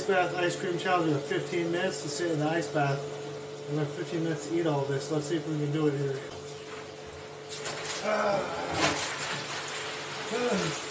bath ice cream challenge. We have 15 minutes to sit in the ice bath. We have 15 minutes to eat all this. Let's see if we can do it here.